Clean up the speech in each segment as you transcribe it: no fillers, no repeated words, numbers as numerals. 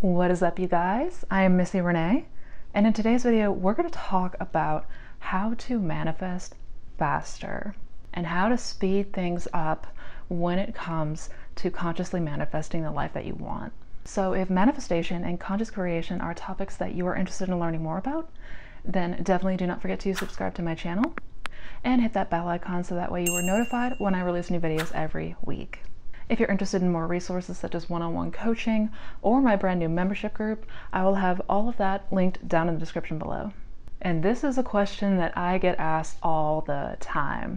What is up, you guys? I am Missy Renee, and in today's video we're going to talk about how to manifest faster and how to speed things up when it comes to consciously manifesting the life that you want. So if manifestation and conscious creation are topics that you are interested in learning more about, then definitely do not forget to subscribe to my channel and hit that bell icon so that way you are notified when I release new videos every week. If you're interested in more resources such as one-on-one coaching or my brand new membership group, I will have all of that linked down in the description below. And this is a question that I get asked all the time,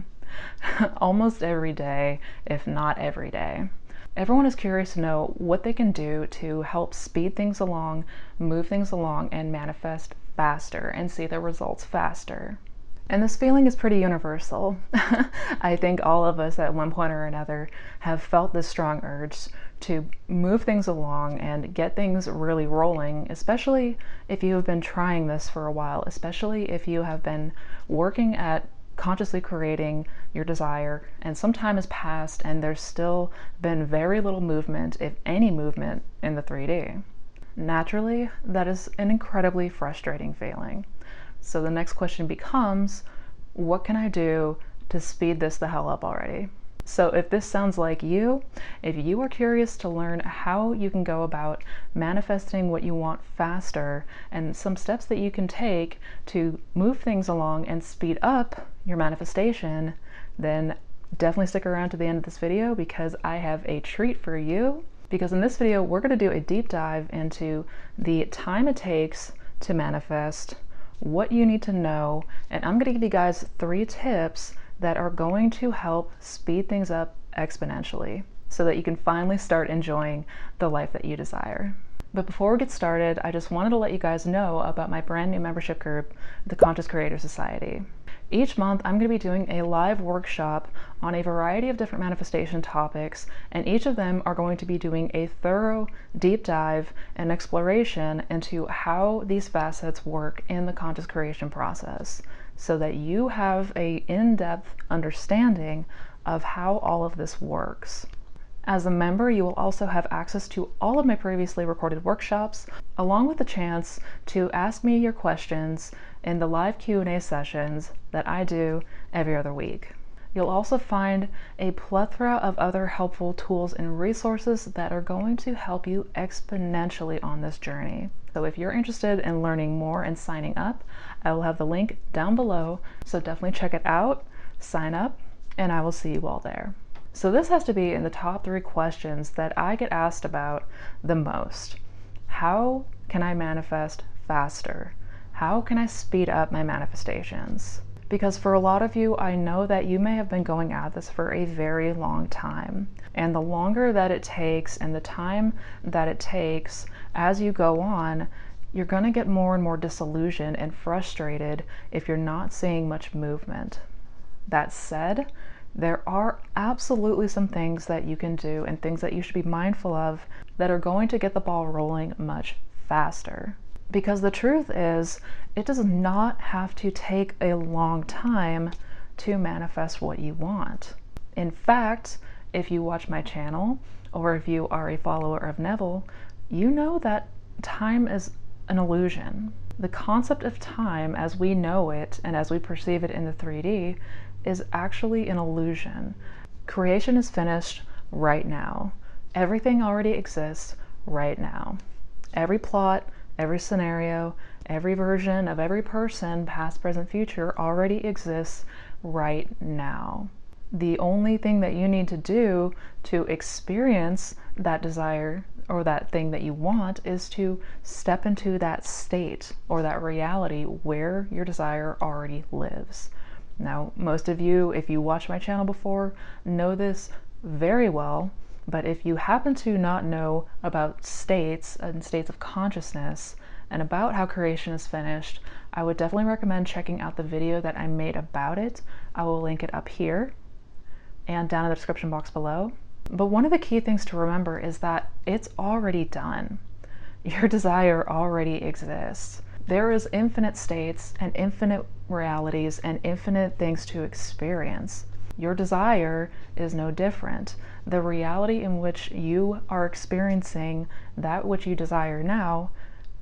almost every day, if not every day. Everyone is curious to know what they can do to help speed things along, move things along, and manifest faster and see the results faster. And this feeling is pretty universal. I think all of us at one point or another have felt this strong urge to move things along and get things really rolling, especially if you have been trying this for a while, especially if you have been working at consciously creating your desire and some time has passed and there's still been very little movement, if any movement, in the 3D. Naturally, that is an incredibly frustrating feeling. So the next question becomes, what can I do to speed this the hell up already? So if this sounds like you, if you are curious to learn how you can go about manifesting what you want faster and some steps that you can take to move things along and speed up your manifestation, then definitely stick around to the end of this video because I have a treat for you. Because in this video, we're going to do a deep dive into the time it takes to manifest, what you need to know, and I'm going to give you guys 3 tips that are going to help speed things up exponentially so that you can finally start enjoying the life that you desire. But before we get started, I just wanted to let you guys know about my brand new membership group, the Conscious Creator Society. Each month, I'm going to be doing a live workshop on a variety of different manifestation topics, and each of them are going to be doing a thorough deep dive and exploration into how these facets work in the conscious creation process, so that you have an in-depth understanding of how all of this works. As a member, you will also have access to all of my previously recorded workshops, along with the chance to ask me your questions in the live Q&A sessions that I do every other week. You'll also find a plethora of other helpful tools and resources that are going to help you exponentially on this journey. So if you're interested in learning more and signing up, I will have the link down below, so definitely check it out, sign up, and I will see you all there. So this has to be in the top 3 questions that I get asked about the most. How can I manifest faster? How can I speed up my manifestations? Because for a lot of you, I know that you may have been going at this for a very long time. And the longer that it takes and the time that it takes as you go on, you're going to get more and more disillusioned and frustrated if you're not seeing much movement. That said, there are absolutely some things that you can do and things that you should be mindful of that are going to get the ball rolling much faster. Because the truth is, it does not have to take a long time to manifest what you want. In fact, if you watch my channel or if you are a follower of Neville, you know that time is an illusion. The concept of time as we know it and as we perceive it in the 3D is actually an illusion. Creation is finished right now. Everything already exists right now. Every plot, every scenario, every version of every person, past, present, future, already exists right now. The only thing that you need to do to experience that desire or that thing that you want is to step into that state or that reality where your desire already lives. Now, most of you, if you watch my channel before, know this very well, but if you happen to not know about states and states of consciousness and about how creation is finished, I would definitely recommend checking out the video that I made about it. I will link it up here and down in the description box below. But one of the key things to remember is that it's already done. Your desire already exists. There is infinite states and infinite realities and infinite things to experience. Your desire is no different. The reality in which you are experiencing that which you desire now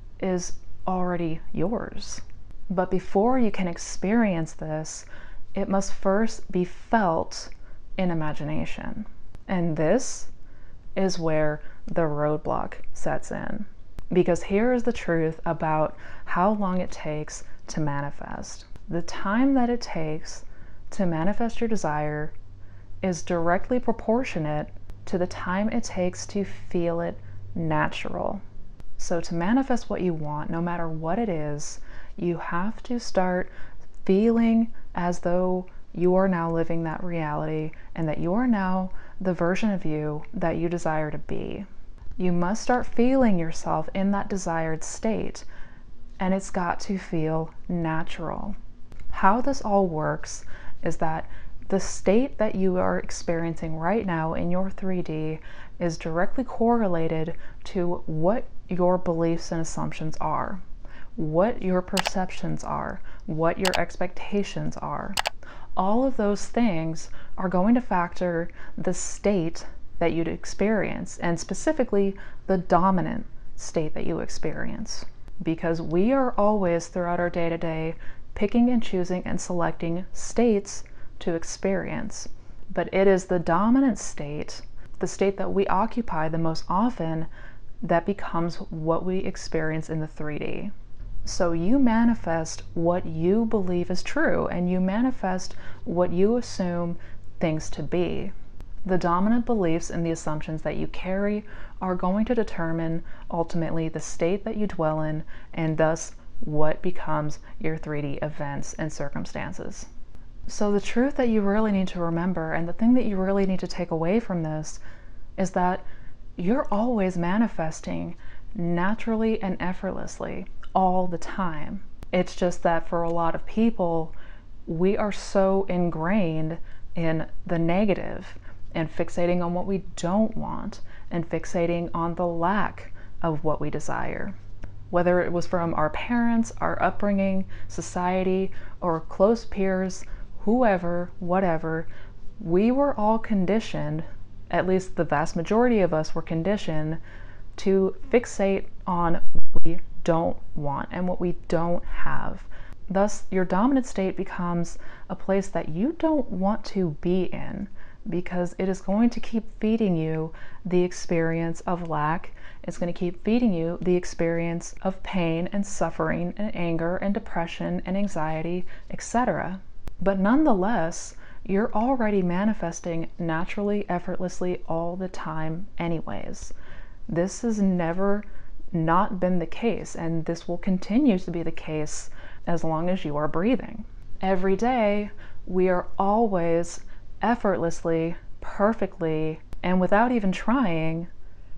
is already yours. But before you can experience this, it must first be felt in imagination. And this is where the roadblock sets in. Because here is the truth about how long it takes to manifest. The time that it takes to manifest your desire is directly proportionate to the time it takes to feel it natural. So to manifest what you want, no matter what it is, you have to start feeling as though you are now living that reality and that you are now the version of you that you desire to be. You must start feeling yourself in that desired state, and it's got to feel natural. How this all works is that the state that you are experiencing right now in your 3D is directly correlated to what your beliefs and assumptions are, what your perceptions are, what your expectations are. All of those things are going to factor the state that you'd experience, and specifically the dominant state that you experience. Because we are always, throughout our day-to-day, picking and choosing and selecting states to experience. But it is the dominant state, the state that we occupy the most often, that becomes what we experience in the 3D. So you manifest what you believe is true, and you manifest what you assume things to be. The dominant beliefs and the assumptions that you carry are going to determine ultimately the state that you dwell in, and thus what becomes your 3D events and circumstances. So the truth that you really need to remember, and the thing that you really need to take away from this, is that you're always manifesting naturally and effortlessly all the time. It's just that for a lot of people, we are so ingrained in the negative and fixating on what we don't want and fixating on the lack of what we desire. Whether it was from our parents, our upbringing, society, or close peers, whoever, whatever, we were all conditioned, at least the vast majority of us were conditioned, to fixate on what we don't want and what we don't have. Thus, your dominant state becomes a place that you don't want to be in, because it is going to keep feeding you the experience of lack. It's going to keep feeding you the experience of pain and suffering and anger and depression and anxiety, etc. But nonetheless, you're already manifesting naturally, effortlessly all the time anyways. This has never not been the case, and this will continue to be the case as long as you are breathing. Every day, we are always effortlessly, perfectly, and without even trying,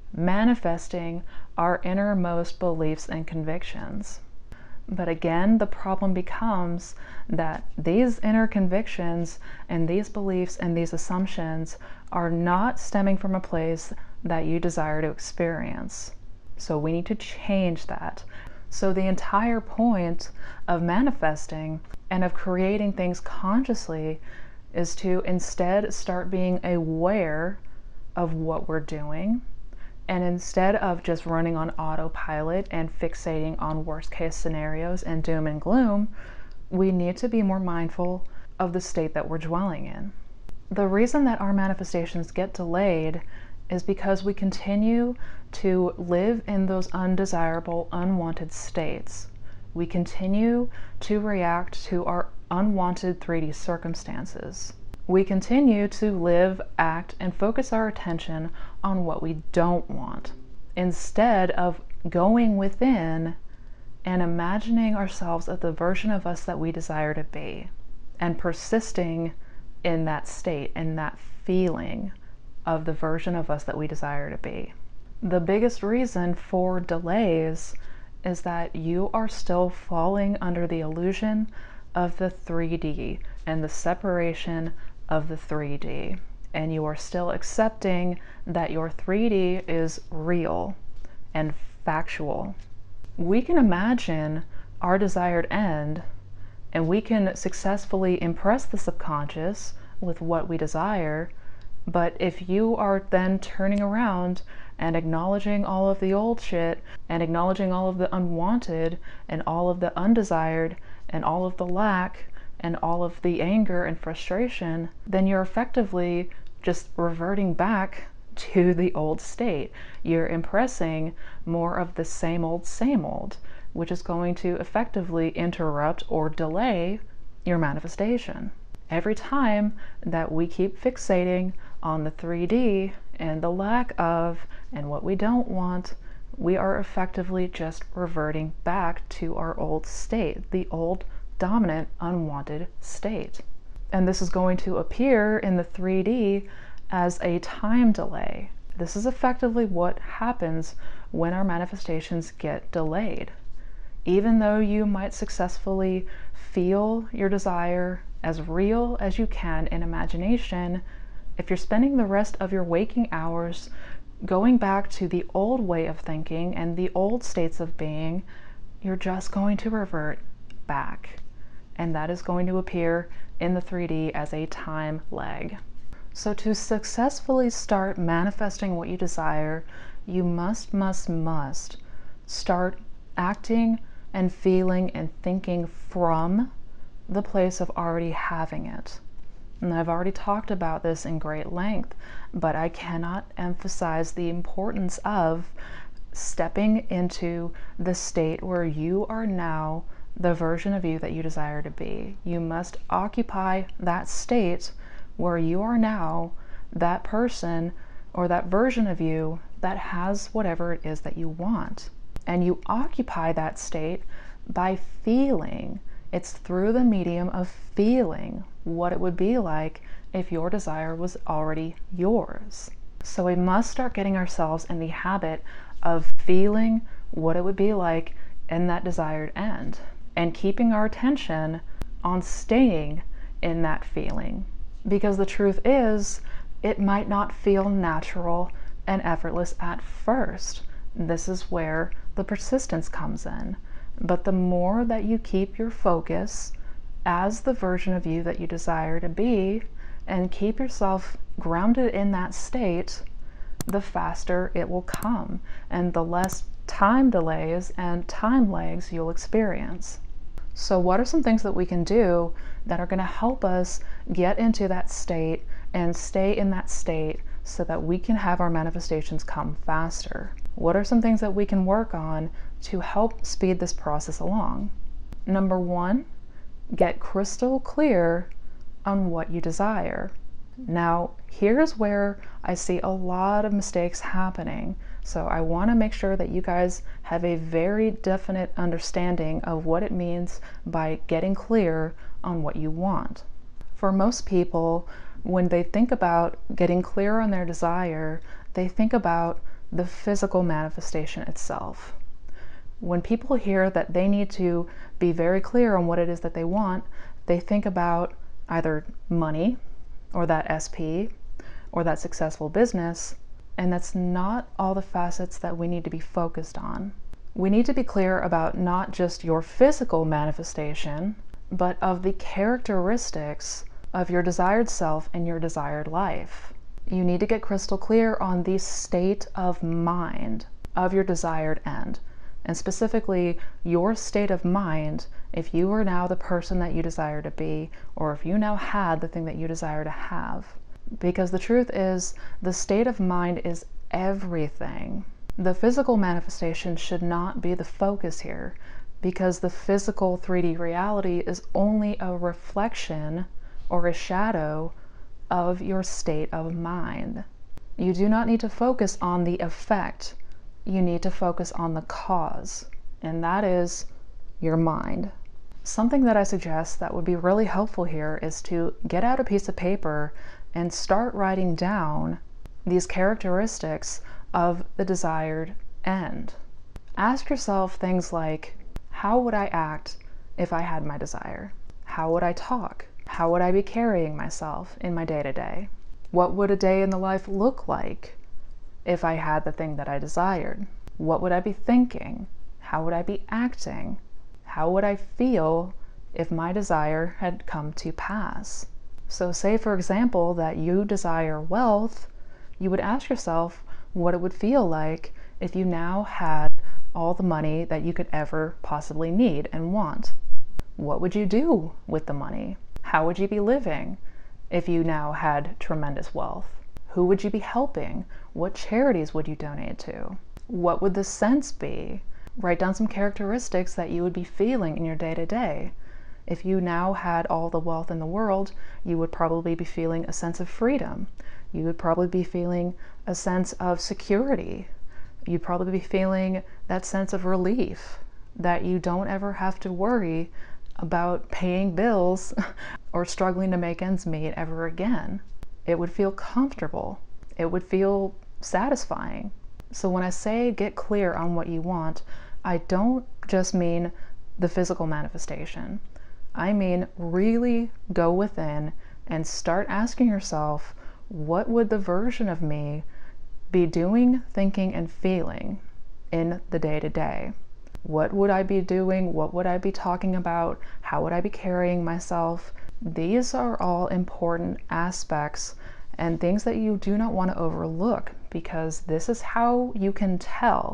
manifesting our innermost beliefs and convictions. But again, the problem becomes that these inner convictions and these beliefs and these assumptions are not stemming from a place that you desire to experience. So we need to change that. So the entire point of manifesting and of creating things consciously is to instead start being aware of what we're doing, and instead of just running on autopilot and fixating on worst case scenarios and doom and gloom, we need to be more mindful of the state that we're dwelling in. The reason that our manifestations get delayed is because we continue to live in those undesirable, unwanted states. We continue to react to our unwanted 3D circumstances. We continue to live, act, and focus our attention on what we don't want, instead of going within and imagining ourselves as the version of us that we desire to be, and persisting in that state and that feeling of the version of us that we desire to be. The biggest reason for delays is that you are still falling under the illusion of the 3D and the separation of the 3D, and you are still accepting that your 3D is real and factual. We can imagine our desired end, and we can successfully impress the subconscious with what we desire. But if you are then turning around and acknowledging all of the old shit and acknowledging all of the unwanted and all of the undesired and all of the lack and all of the anger and frustration, then you're effectively just reverting back to the old state. You're impressing more of the same old, which is going to effectively interrupt or delay your manifestation. Every time that we keep fixating on the 3D and the lack of and what we don't want, we are effectively just reverting back to our old state, the old dominant unwanted state. And this is going to appear in the 3D as a time delay. This is effectively what happens when our manifestations get delayed. Even though you might successfully feel your desire as real as you can in imagination, if you're spending the rest of your waking hours going back to the old way of thinking and the old states of being, you're just going to revert back. And that is going to appear in the 3D as a time lag. So to successfully start manifesting what you desire, you must start acting and feeling and thinking from the place of already having it. And I've already talked about this in great length, but I cannot emphasize the importance of stepping into the state where you are now the version of you that you desire to be. You must occupy that state where you are now that person or that version of you that has whatever it is that you want. And you occupy that state by feeling. It's through the medium of feeling what it would be like if your desire was already yours. So we must start getting ourselves in the habit of feeling what it would be like in that desired end and keeping our attention on staying in that feeling. Because the truth is, it might not feel natural and effortless at first. This is where the persistence comes in. But the more that you keep your focus as the version of you that you desire to be and keep yourself grounded in that state, the faster it will come and the less time delays and time lags you'll experience. So what are some things that we can do that are going to help us get into that state and stay in that state so that we can have our manifestations come faster? What are some things that we can work on to help speed this process along? Number one, get crystal clear on what you desire. Now, here's where I see a lot of mistakes happening. So I want to make sure that you guys have a very definite understanding of what it means by getting clear on what you want. For most people, when they think about getting clear on their desire, they think about the physical manifestation itself. When people hear that they need to be very clear on what it is that they want, they think about either money or that SP or that successful business, and that's not all the facets that we need to be focused on. We need to be clear about not just your physical manifestation, but of the characteristics of your desired self and your desired life. You need to get crystal clear on the state of mind of your desired end. And specifically, your state of mind, if you are now the person that you desire to be, or if you now had the thing that you desire to have. Because the truth is, the state of mind is everything. The physical manifestation should not be the focus here, because the physical 3D reality is only a reflection or a shadow of your state of mind. You do not need to focus on the effect. You need to focus on the cause, and that is your mind. Something that I suggest that would be really helpful here is to get out a piece of paper and start writing down these characteristics of the desired end. Ask yourself things like, how would I act if I had my desire? How would I talk? How would I be carrying myself in my day-to-day? What would a day in the life look like if I had the thing that I desired? What would I be thinking? How would I be acting? How would I feel if my desire had come to pass? So say, for example, that you desire wealth, you would ask yourself what it would feel like if you now had all the money that you could ever possibly need and want. What would you do with the money? How would you be living if you now had tremendous wealth? Who would you be helping? What charities would you donate to? What would the sense be? Write down some characteristics that you would be feeling in your day-to-day. If you now had all the wealth in the world, you would probably be feeling a sense of freedom. You would probably be feeling a sense of security. You'd probably be feeling that sense of relief that you don't ever have to worry about paying bills or struggling to make ends meet ever again. It would feel comfortable. It would feel satisfying. So when I say get clear on what you want, I don't just mean the physical manifestation. I mean really go within and start asking yourself, what would the version of me be doing, thinking, and feeling in the day-to-day? What would I be doing? What would I be talking about? How would I be carrying myself? These are all important aspects and things that you do not want to overlook, because this is how you can tell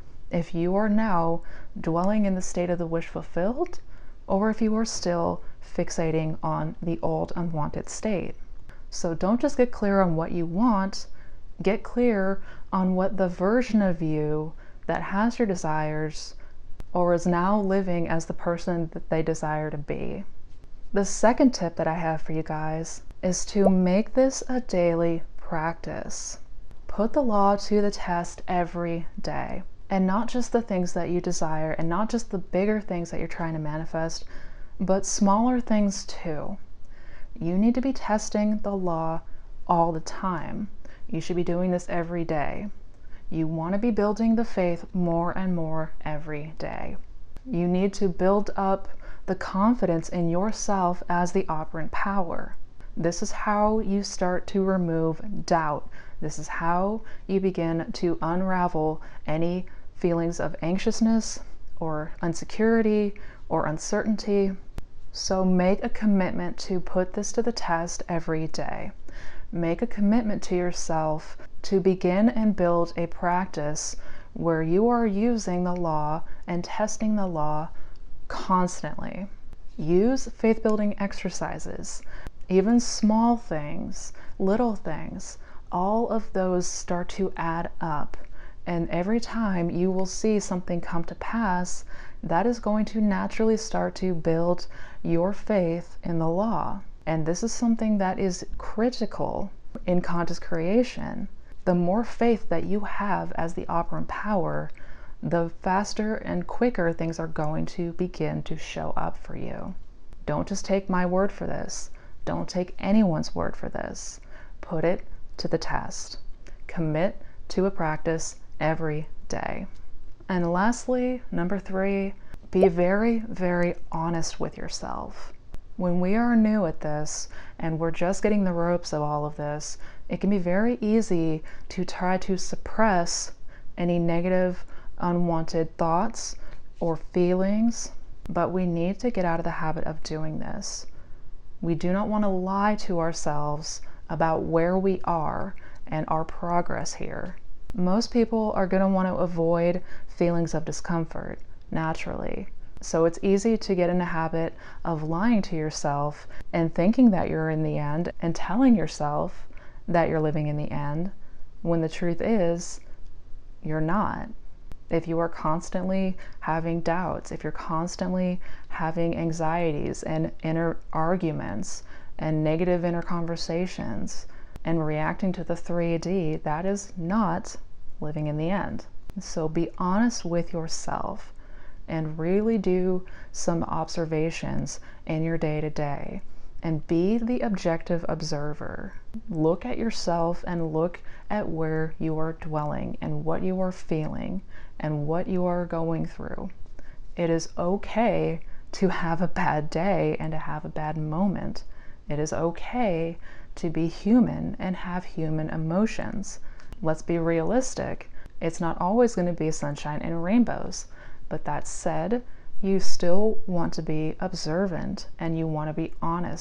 if you are now dwelling in the state of the wish fulfilled, or if you are still fixating on the old unwanted state. So don't just get clear on what you want, get clear on what the version of you that has your desires or is now living as the person that they desire to be. The second tip that I have for you guys is to make this a daily practice. Put the law to the test every day, and not just the things that you desire and not just the bigger things that you're trying to manifest, but smaller things too. You need to be testing the law all the time. You should be doing this every day. You want to be building the faith more and more every day. You need to build up the confidence in yourself as the operant power. This is how you start to remove doubt. This is how you begin to unravel any feelings of anxiousness or insecurity or uncertainty. So make a commitment to put this to the test every day. Make a commitment to yourself to begin and build a practice where you are using the law and testing the law constantly. Use faith-building exercises, even small things, little things. All of those start to add up. And every time you will see something come to pass, that is going to naturally start to build your faith in the law. And this is something that is critical in conscious creation. The more faith that you have as the operant power, the faster and quicker things are going to begin to show up for you. Don't just take my word for this. Don't take anyone's word for this. Put it to the test. Commit to a practice every day. And lastly, number 3, be very, very honest with yourself. When we are new at this and we're just getting the ropes of all of this, it can be very easy to try to suppress any negative, unwanted thoughts or feelings, but we need to get out of the habit of doing this. We do not want to lie to ourselves about where we are and our progress here. Most people are going to want to avoid feelings of discomfort naturally. So it's easy to get in a habit of lying to yourself and thinking that you're in the end and telling yourself that you're living in the end, when the truth is you're not. If you are constantly having doubts, if you're constantly having anxieties and inner arguments and negative inner conversations and reacting to the 3D, that is not living in the end. So be honest with yourself and really do some observations in your day-to-day and be the objective observer. Look at yourself and look at where you are dwelling and what you are feeling and what you are going through. It is okay to have a bad day and to have a bad moment. It is okay to be human and have human emotions. Let's be realistic. It's not always going to be sunshine and rainbows. But that said, you still want to be observant and you want to be honest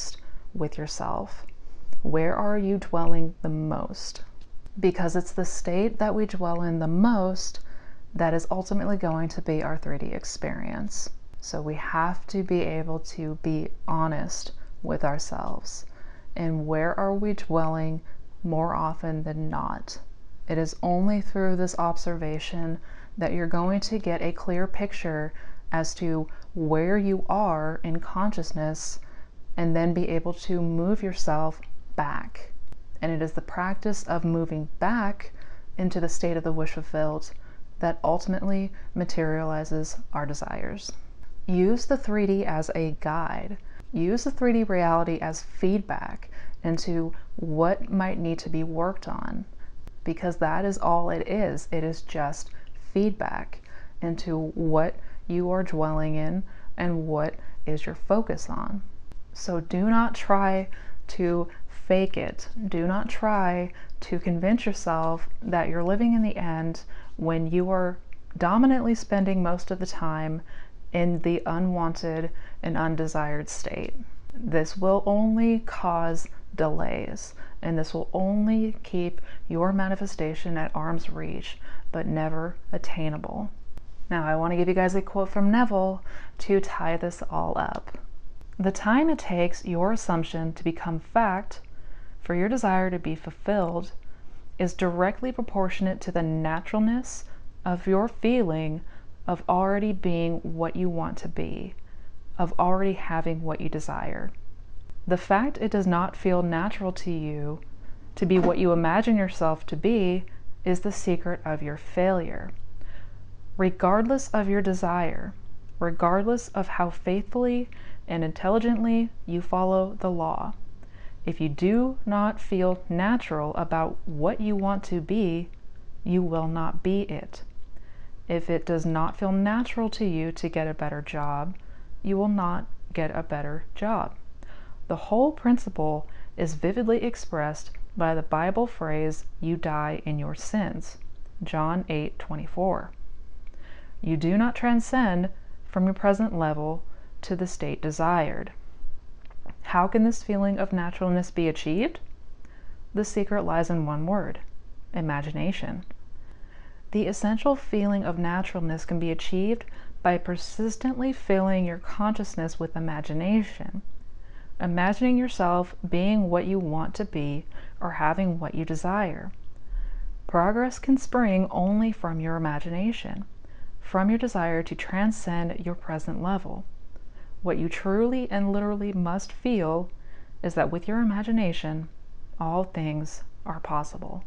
with yourself. Where are you dwelling the most? Because it's the state that we dwell in the most that is ultimately going to be our 3D experience. So we have to be able to be honest with ourselves. And where are we dwelling more often than not? It is only through this observation that you're going to get a clear picture as to where you are in consciousness, and then be able to move yourself back. And it is the practice of moving back into the state of the wish fulfilled that ultimately materializes our desires. Use the 3D as a guide. Use the 3D reality as feedback into what might need to be worked on, because that is all it is. It is just feedback into what you are dwelling in and what is your focus on. So do not try to fake it. Do not try to convince yourself that you're living in the end when you are dominantly spending most of the time in the unwanted and undesired state. This will only cause delays, and this will only keep your manifestation at arm's reach, but never attainable. Now, I want to give you guys a quote from Neville to tie this all up. The time it takes your assumption to become fact for your desire to be fulfilled is directly proportionate to the naturalness of your feeling of already being what you want to be, of already having what you desire. The fact it does not feel natural to you to be what you imagine yourself to be is the secret of your failure. Regardless of your desire, regardless of how faithfully and intelligently you follow the law, if you do not feel natural about what you want to be, you will not be it. If it does not feel natural to you to get a better job, you will not get a better job. The whole principle is vividly expressed by the Bible phrase, "You die in your sins," John 8:24. You do not transcend from your present level to the state desired. How can this feeling of naturalness be achieved? The secret lies in one word: imagination. The essential feeling of naturalness can be achieved by persistently filling your consciousness with imagination. Imagining yourself being what you want to be or having what you desire. Progress can spring only from your imagination, from your desire to transcend your present level. What you truly and literally must feel is that with your imagination, all things are possible.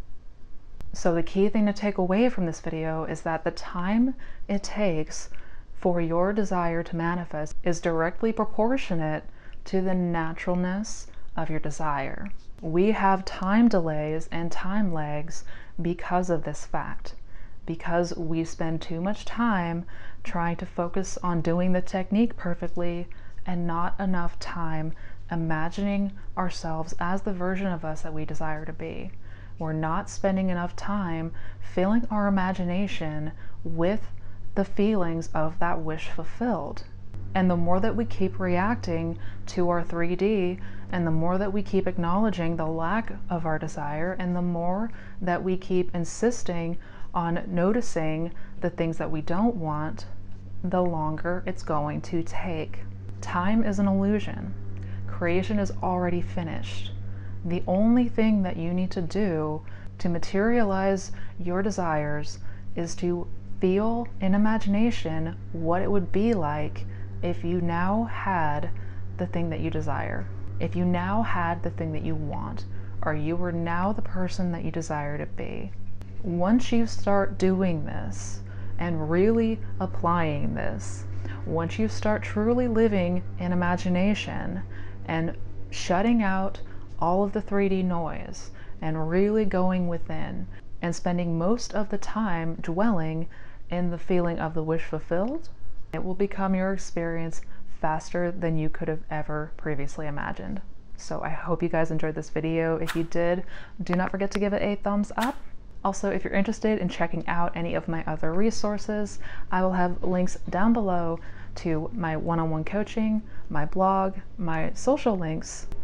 So the key thing to take away from this video is that the time it takes for your desire to manifest is directly proportionate to the naturalness of your desire. We have time delays and time lags because of this fact, because we spend too much time trying to focus on doing the technique perfectly and not enough time imagining ourselves as the version of us that we desire to be. We're not spending enough time filling our imagination with the feelings of that wish fulfilled. And the more that we keep reacting to our 3D, and the more that we keep acknowledging the lack of our desire, and the more that we keep insisting on noticing the things that we don't want, the longer it's going to take. Time is an illusion. Creation is already finished. The only thing that you need to do to materialize your desires is to feel in imagination what it would be like if you now had the thing that you desire, if you now had the thing that you want, or you were now the person that you desire to be. Once you start doing this and really applying this, once you start truly living in imagination and shutting out all of the 3D noise and really going within and spending most of the time dwelling in the feeling of the wish fulfilled, it will become your experience faster than you could have ever previously imagined. So I hope you guys enjoyed this video. If you did, do not forget to give it a thumbs up. Also, if you're interested in checking out any of my other resources, I will have links down below to my one-on-one coaching, my blog, my social links,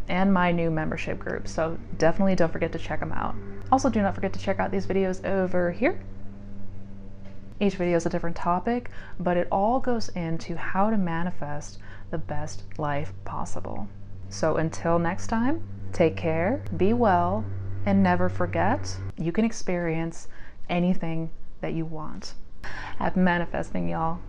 and my new membership group. So definitely don't forget to check them out. Also, do not forget to check out these videos over here. Each video is a different topic, but it all goes into how to manifest the best life possible. So until next time, take care, be well, and never forget, you can experience anything that you want. Happy manifesting, y'all.